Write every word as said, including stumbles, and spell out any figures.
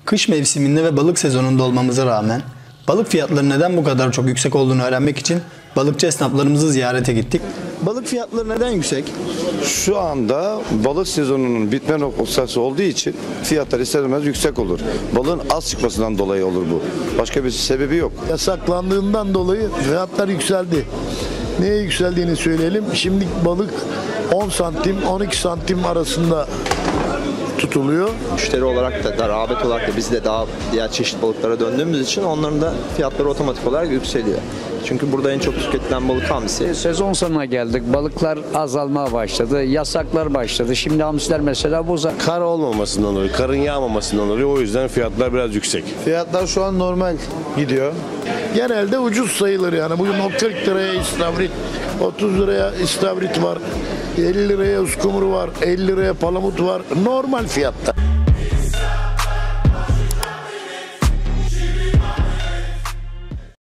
Kış mevsiminde ve balık sezonunda olmamıza rağmen balık fiyatları neden bu kadar çok yüksek olduğunu öğrenmek için balıkçı esnaflarımızı ziyarete gittik. Balık fiyatları neden yüksek? Şu anda balık sezonunun bitme noktası olduğu için fiyatlar ister istemez yüksek olur. Balığın az çıkmasından dolayı olur bu. Başka bir sebebi yok. Yasaklandığından dolayı fiyatlar yükseldi. Neye yükseldiğini söyleyelim. Şimdi balık on santim on iki santim arasında tutuluyor. Müşteri olarak da, da rağbet olarak da biz de daha diğer çeşit balıklara döndüğümüz için onların da fiyatları otomatik olarak yükseliyor. Çünkü burada en çok tüketilen balık hamsi. Sezon sonuna geldik. Balıklar azalmaya başladı. Yasaklar başladı. Şimdi hamsiler mesela bozar. Kar olmamasından dolayı, karın yağmamasından dolayı o yüzden fiyatlar biraz yüksek. Fiyatlar şu an normal gidiyor. Genelde ucuz sayılır yani. Bugün kırk liraya istavrit, otuz liraya istavrit var, elli liraya uskumru var, elli liraya palamut var. Normal fiyatta.